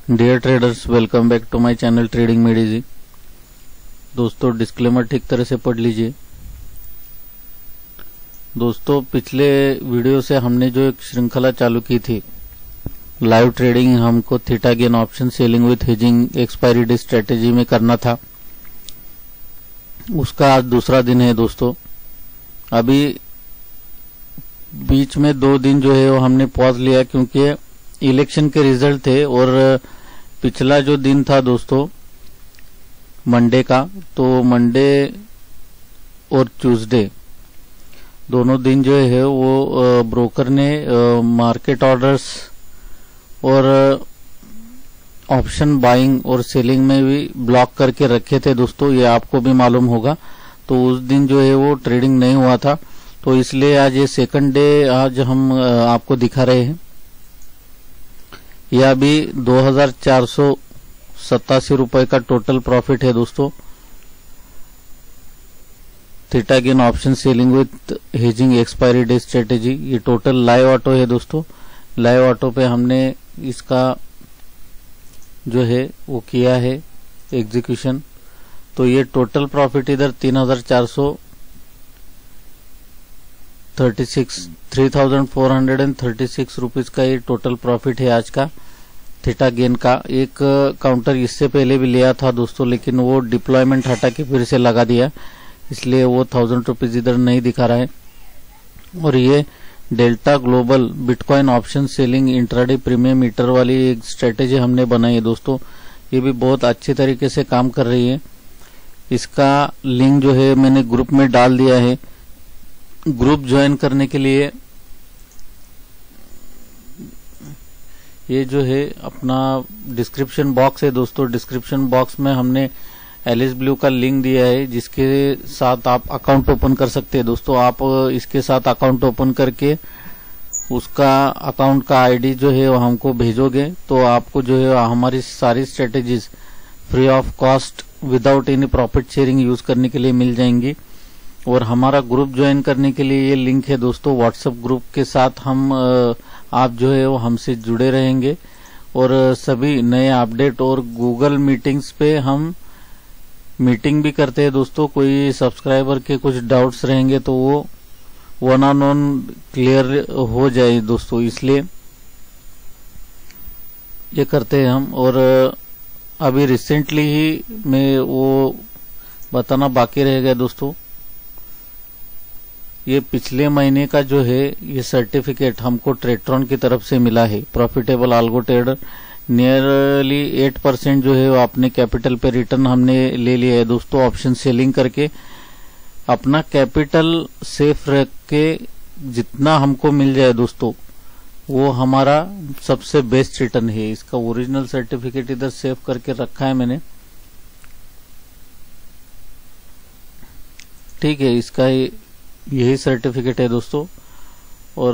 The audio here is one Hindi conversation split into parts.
Dear traders, welcome back to my channel trading मेडी जी। दोस्तों, डिस्क्लेमर ठीक तरह से पढ़ लीजिए। दोस्तों, पिछले वीडियो से हमने जो एक श्रृंखला चालू की थी, लाइव ट्रेडिंग हमको theta gain option selling with hedging expiry date strategy में करना था, उसका आज दूसरा दिन है। दोस्तों, अभी बीच में 2 दिन जो है वो हमने पॉज लिया क्योंकि इलेक्शन के रिजल्ट थे और पिछला जो दिन था दोस्तों मंडे का, तो मंडे और ट्यूसडे दोनों दिन जो है वो ब्रोकर ने मार्केट ऑर्डर्स और ऑप्शन बाइंग और सेलिंग में भी ब्लॉक करके रखे थे। दोस्तों, ये आपको भी मालूम होगा। तो उस दिन जो है वो ट्रेडिंग नहीं हुआ था, तो इसलिए आज ये सेकंड डे आज हम आपको दिखा रहे हैं। यह अभी 2487 रुपए का टोटल प्रॉफिट है दोस्तों, theta gain option selling with hedging expiry date strategy. ये टोटल लाइव ऑटो है दोस्तों। लाइव ऑटो पे हमने इसका जो है वो किया है एग्जीक्यूशन। तो ये टोटल प्रॉफिट इधर 3436 रुपीज का ये टोटल प्रॉफिट है आज का थीटा गेन का। एक काउंटर इससे पहले भी लिया था दोस्तों, लेकिन वो डिप्लॉयमेंट हटा के फिर से लगा दिया, इसलिए वो 1000 रुपीज इधर नहीं दिखा रहा है। और ये Delta global bitcoin option selling intraday premium meter वाली एक स्ट्रेटेजी हमने बनाई है दोस्तों। ये भी बहुत अच्छी तरीके से काम कर रही है। इसका लिंक जो है मैंने ग्रुप में डाल दिया है। ग्रुप ज्वाइन करने के लिए ये जो है अपना डिस्क्रिप्शन बॉक्स है दोस्तों। डिस्क्रिप्शन बॉक्स में हमने एलिस ब्लू का लिंक दिया है, जिसके साथ आप अकाउंट ओपन कर सकते हैं दोस्तों। आप इसके साथ अकाउंट ओपन करके उसका अकाउंट का आईडी जो है वो हमको भेजोगे तो आपको जो है हमारी सारी strategies free of cost without any profit sharing use करने के लिए मिल जाएंगी। और हमारा ग्रुप ज्वाइन करने के लिए ये लिंक है दोस्तों। व्हाट्सएप ग्रुप के साथ हम आप जो है वो हमसे जुड़े रहेंगे और सभी नए अपडेट और गूगल मीटिंग्स पे हम मीटिंग भी करते हैं दोस्तों। कोई सब्सक्राइबर के कुछ डाउट्स रहेंगे तो वो 1-on-1 क्लियर हो जाए दोस्तों, इसलिए ये करते हैं हम। और अभी रिसेंटली ही मैं वो बताना बाकी रह गया दोस्तों, ये पिछले महीने का जो है ये सर्टिफिकेट हमको ट्रेट्रॉन की तरफ से मिला है। प्रॉफिटेबल आल्गो ट्रेडर नियरली 8% जो है वो अपने कैपिटल पे रिटर्न हमने ले लिया है दोस्तों, ऑप्शन सेलिंग करके। अपना कैपिटल सेफ रख के जितना हमको मिल जाए दोस्तों, वो हमारा सबसे बेस्ट रिटर्न है। इसका ओरिजिनल सर्टिफिकेट इधर सेव करके रखा है मैंने, ठीक है। इसका यही सर्टिफिकेट है दोस्तों। और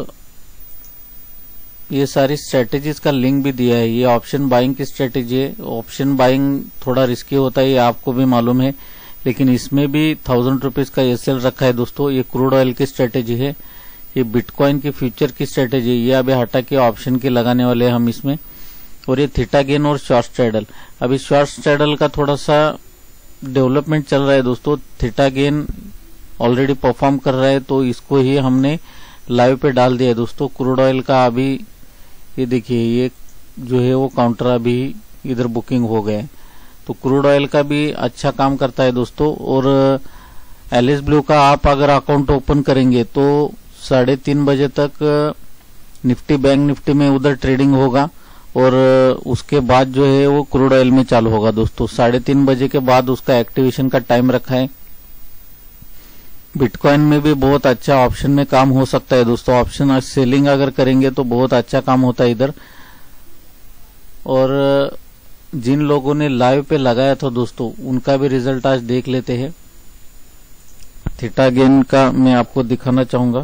ये सारी स्ट्रेटेजीज का लिंक भी दिया है। ये ऑप्शन बाइंग की स्ट्रेटेजी है। ऑप्शन बाइंग थोड़ा रिस्की होता है, ये आपको भी मालूम है, लेकिन इसमें भी 1000 रुपीज का एसएल रखा है दोस्तों। ये क्रूड ऑयल की स्ट्रेटेजी है, ये बिटकॉइन की फ्यूचर की स्ट्रेटेजी है। ये अभी हटा के ऑप्शन की लगाने वाले हैं हम इसमें। और ये थीटा गेन और शॉर्ट स्ट्रैडल, अभी शॉर्ट स्ट्रैडल का थोड़ा सा डेवलपमेंट चल रहा है दोस्तों। थीटा गेन ऑलरेडी परफॉर्म कर रहा है, तो इसको ही हमने लाइव पे डाल दिया है दोस्तों। क्रूड ऑयल का अभी ये देखिए, ये जो है वो काउंटर अभी इधर बुकिंग हो गए, तो क्रूड ऑयल का भी अच्छा काम करता है दोस्तों। और एलिस ब्लू का आप अगर अकाउंट ओपन करेंगे तो 3:30 बजे तक निफ्टी बैंक निफ्टी में उधर ट्रेडिंग होगा और उसके बाद जो है वो क्रूड ऑयल में चालू होगा दोस्तों। 3:30 बजे के बाद उसका एक्टिवेशन का टाइम रखा है। बिटकॉइन में भी बहुत अच्छा ऑप्शन में काम हो सकता है दोस्तों। ऑप्शन सेलिंग अगर करेंगे तो बहुत अच्छा काम होता है इधर। और जिन लोगों ने लाइव पे लगाया था दोस्तों, उनका भी रिजल्ट आज देख लेते हैं। थीटा गेन का मैं आपको दिखाना चाहूंगा।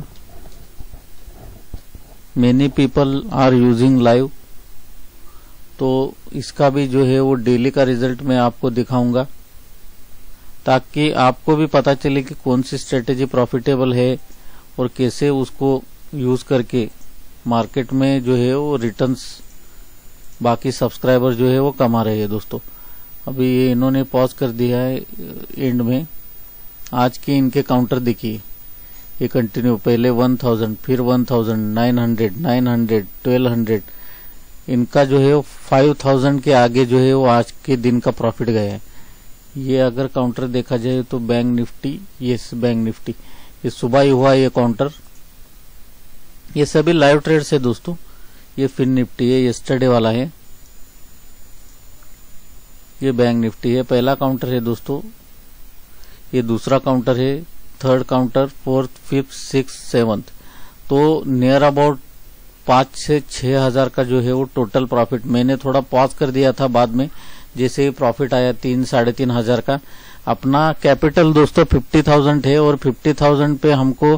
Many people are using live, तो इसका भी जो है वो डेली का रिजल्ट मैं आपको दिखाऊंगा, ताकि आपको भी पता चले कि कौन सी स्ट्रेटेजी प्रॉफिटेबल है और कैसे उसको यूज करके मार्केट में जो है वो रिटर्न्स बाकी सब्सक्राइबर जो है वो कमा रहे हैं दोस्तों। अभी ये इन्होंने पॉज कर दिया है एंड में। आज के इनके काउंटर देखिए, ये कंटिन्यू पहले 1000, फिर 1000, 900, 900, 1200, इनका जो है वो 5000 के आगे जो है वो आज के दिन का प्रॉफिट गया है। ये अगर काउंटर देखा जाए तो bank Nifty, yes bank Nifty, ये सुबह ही हुआ ये काउंटर। ये सभी लाइव ट्रेड्स है दोस्तों। ये फिन निफ्टी है, यस्टरडे वाला है। ये बैंक निफ्टी है, पहला काउंटर है दोस्तों। ये दूसरा काउंटर है, third counter, fourth, fifth, six, seventh. तो नियर अबाउट 5 से 6 हजार का जो है वो टोटल प्रॉफिट। मैंने थोड़ा पॉज कर दिया था, बाद में जैसे ही प्रॉफिट आया 3 साढ़े 3 हजार का। अपना कैपिटल दोस्तों 50,000 है और 50,000 पे हमको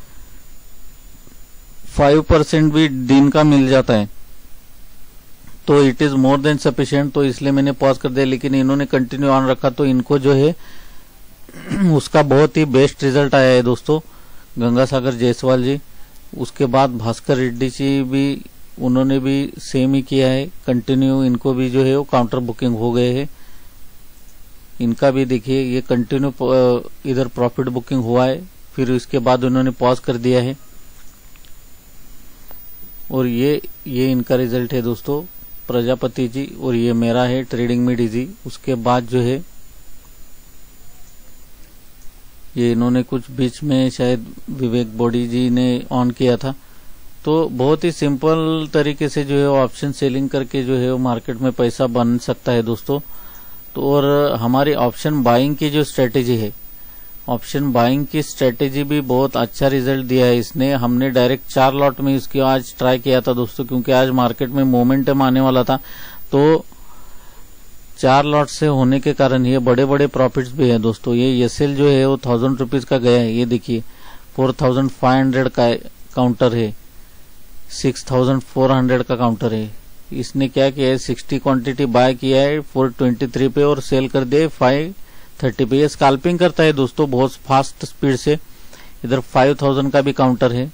5% भी दिन का मिल जाता है, तो it is more than sufficient. तो इसलिए मैंने पॉज कर दिया, लेकिन इन्होंने कंटिन्यू ऑन रखा तो इनको जो है उसका बहुत ही बेस्ट रिजल्ट आया है दोस्तों। गंगासागर जायसवाल जी, उसके बाद भास्कर रेड्डी जी भी, उन्होंने भी सेम ही किया है कंटिन्यू। इनको भी जो है वो काउंटर बुकिंग हो गए हैं। इनका भी देखिए ये कंटिन्यू इधर प्रॉफिट बुकिंग हुआ है, फिर इसके बाद उन्होंने पॉज कर दिया है। और ये इनका रिजल्ट है दोस्तों, प्रजापति जी, और ये मेरा है ट्रेडिंग में डीजी। उसके बाद जो है ये इन्होंने कुछ बीच में शायद विवेक बॉडी जी ने ऑन किया था। तो बहुत ही सिंपल तरीके से जो है ऑप्शन सेलिंग करके जो है वो मार्केट में पैसा बन सकता है दोस्तों। तो और हमारी ऑप्शन बाइंग की जो स्ट्रेटेजी है, ऑप्शन बाइंग की स्ट्रेटेजी भी बहुत अच्छा रिजल्ट दिया है इसने। हमने डायरेक्ट 4 लॉट में इसकी आज ट्राई किया था दोस्तों, क्योंकि आज मार्केट में मोमेंटम आने वाला था। तो 4 लॉट से होने के कारण ये बड़े बड़े प्रॉफिट्स भी है दोस्तों। ये एसएल जो है वो 1000 रुपीज का गया है। ये देखिए 4500 का काउंटर है, 6400 का काउंटर है। इसने क्या किया है, 60 क्वांटिटी बाय किया है 423 पे और सेल कर दिया 530 पे। ये स्कैल्पिंग करता है दोस्तों बहुत फास्ट स्पीड से। इधर 5000 का भी काउंटर है।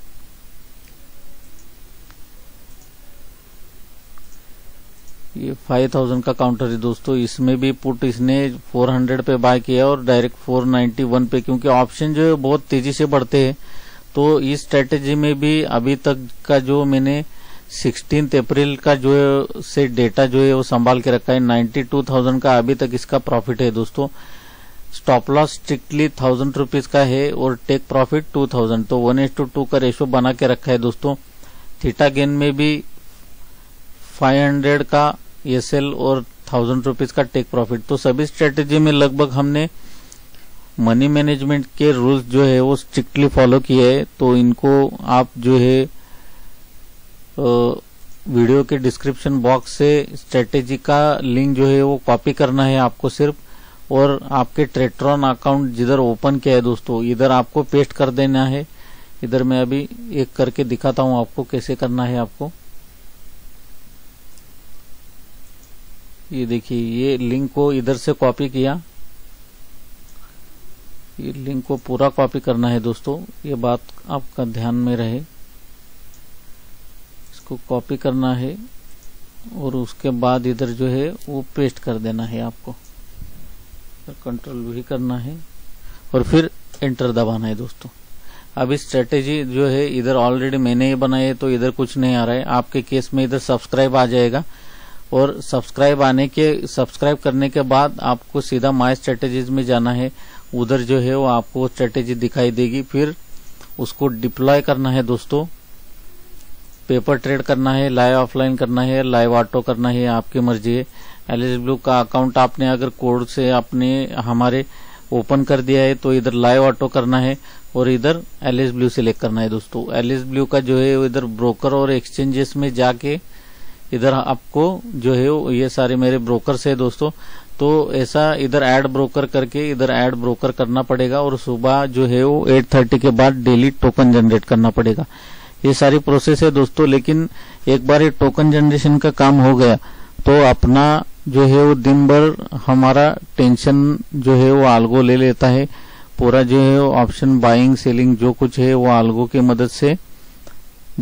ये 5000 का काउंटर है दोस्तों। इसमें भी पुट इसने 400 पे बाय किया और डायरेक्ट 491 पे, क्योंकि ऑप्शन जो है बहुत तेजी से बढ़ते हैं। तो इस स्ट्रेटेजी में भी अभी तक का जो मैंने 16 अप्रैल का जो से डेटा जो है वो संभाल के रखा है, 92,000 का अभी तक इसका प्रॉफिट है दोस्तों। स्टॉप लॉस स्ट्रिक्टली 1000 रुपीज का है और टेक प्रॉफिट 2000, तो 1:2 का रेशो बना के रखा है दोस्तों। थीटा गेन में भी 500 का एसएल और 1000 रुपीज का टेक प्रॉफिट। तो सभी स्ट्रेटेजी में लगभग हमने मनी मैनेजमेंट के रूल्स जो है वो स्ट्रिक्टली फॉलो किए है। तो इनको आप जो है वीडियो के डिस्क्रिप्शन बॉक्स से स्ट्रेटेजी का लिंक जो है वो कॉपी करना है आपको सिर्फ, और आपके ट्रेट्रॉन अकाउंट जिधर ओपन किया है दोस्तों इधर आपको पेस्ट कर देना है। इधर मैं अभी एक करके दिखाता हूं आपको कैसे करना है आपको। ये देखिए ये लिंक को इधर से कॉपी किया, ये लिंक को पूरा कॉपी करना है दोस्तों, ये बात आपका ध्यान में रहे। इसको कॉपी करना है और उसके बाद इधर जो है वो पेस्ट कर देना है आपको। कंट्रोल भी करना है और फिर एंटर दबाना है दोस्तों। अब इस स्ट्रेटेजी जो है इधर ऑलरेडी मैंने ये बनाई है, तो इधर कुछ नहीं आ रहा है। आपके केस में इधर सब्सक्राइब आ जाएगा और सब्सक्राइब करने के बाद आपको सीधा माय स्ट्रेटेजीज में जाना है। उधर जो है वो आपको स्ट्रेटेजी दिखाई देगी, फिर उसको डिप्लॉय करना है दोस्तों। पेपर ट्रेड करना है, लाइव ऑफलाइन करना है, लाइव ऑटो करना है, आपकी मर्जी है। एलएसब्लू का अकाउंट आपने अगर कोड से आपने हमारे ओपन कर दिया है तो इधर लाइव ऑटो करना है और इधर एलएसब्लू सिलेक्ट करना है दोस्तों। एलएसब्लू का जो है इधर ब्रोकर और एक्सचेंजेस में जाके इधर आपको जो है ये सारे मेरे ब्रोकर्स है दोस्तों। तो ऐसा इधर ऐड ब्रोकर करके इधर ऐड ब्रोकर करना पड़ेगा और सुबह जो है वो 8:30 के बाद डेली टोकन जनरेट करना पड़ेगा। ये सारी प्रोसेस है दोस्तों। लेकिन एक बार ये टोकन जनरेशन का काम हो गया तो अपना जो है वो दिन भर हमारा टेंशन जो है वो आल्गो ले लेता है। पूरा जो है वो ऑप्शन बाइंग सेलिंग जो कुछ है वो आल्गो की मदद से बहुत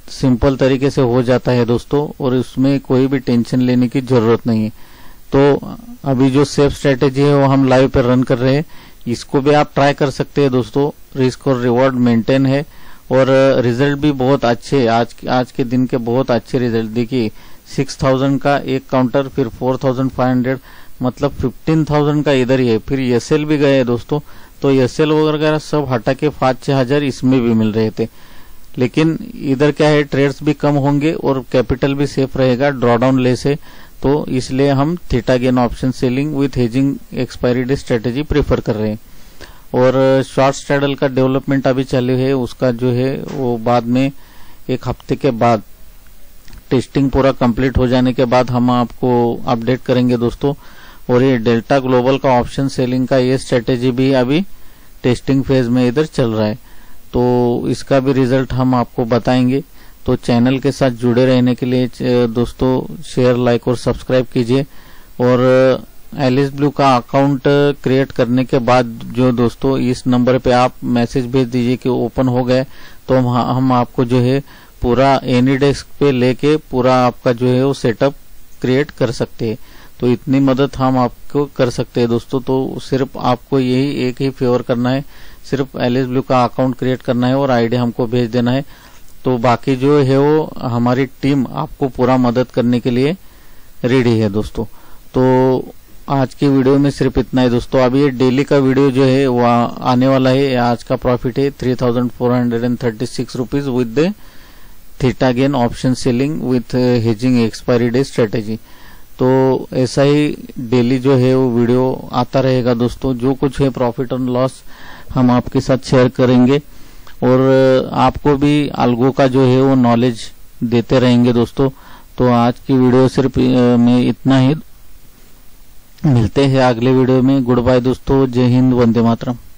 सिंपल तरीके से हो जाता है दोस्तों, और उसमें कोई भी टेंशन लेने की जरूरत नहीं है। तो अभी जो सेफ स्ट्रेटेजी है वो हम लाइव पे रन कर रहे हैं, इसको भी आप ट्राई कर सकते हैं दोस्तों। रिस्क और रिवॉर्ड मेंटेन है और रिजल्ट भी बहुत अच्छे है। आज के दिन के बहुत अच्छे रिजल्ट देखिए, 6000 का एक काउंटर, फिर 4500, मतलब 15000 का इधर ही है। फिर एसएल भी गए दोस्तों, तो एसएल वगैरह सब हटा के 5-6 इसमें भी मिल रहे थे। लेकिन इधर क्या है, ट्रेड्स भी कम होंगे और कैपिटल भी सेफ रहेगा, ड्रॉडाउन लेस है, तो इसलिए हम theta gain option selling with hedging expiry day strategy prefer कर रहे हैं। और शॉर्ट स्ट्रैडल का डेवलपमेंट अभी चालू है, उसका जो है वो बाद में एक हफ्ते के बाद टेस्टिंग पूरा कंप्लीट हो जाने के बाद हम आपको अपडेट करेंगे दोस्तों। और ये डेल्टा ग्लोबल का ऑप्शन सेलिंग का ये स्ट्रेटेजी भी अभी टेस्टिंग फेज में इधर चल रहा है, तो इसका भी रिजल्ट हम आपको बताएंगे। तो चैनल के साथ जुड़े रहने के लिए दोस्तों शेयर, लाइक और सब्सक्राइब कीजिए। और एलिस ब्लू का अकाउंट क्रिएट करने के बाद जो दोस्तों इस नंबर पे आप मैसेज भेज दीजिए कि ओपन हो गए, तो हम आपको जो है पूरा एनी डेस्क पे लेके पूरा आपका जो है वो सेटअप क्रिएट कर सकते हैं। तो इतनी मदद हम आपको कर सकते हैं दोस्तों। तो सिर्फ आपको यही एक ही फेवर करना है, सिर्फ एलिस ब्लू का अकाउंट क्रिएट करना है और आईडी हमको भेज देना है। तो बाकी जो है वो हमारी टीम आपको पूरा मदद करने के लिए रेडी है दोस्तों। तो आज की वीडियो में सिर्फ इतना ही दोस्तों। अभी ये डेली का वीडियो जो है वो आने वाला है। आज का प्रॉफिट है 3436 rupees with the theta gain option selling with hedging expiry day strategy. तो ऐसा ही डेली जो है वो वीडियो आता रहेगा दोस्तों। जो कुछ है प्रॉफिट और लॉस हम आपके साथ शेयर करेंगे और आपको भी अल्गो का जो है वो नॉलेज देते रहेंगे दोस्तों। तो आज की वीडियो सिर्फ में इतना ही। मिलते हैं अगले वीडियो में। गुड बाय दोस्तों। जय हिंद, वंदे मातरम।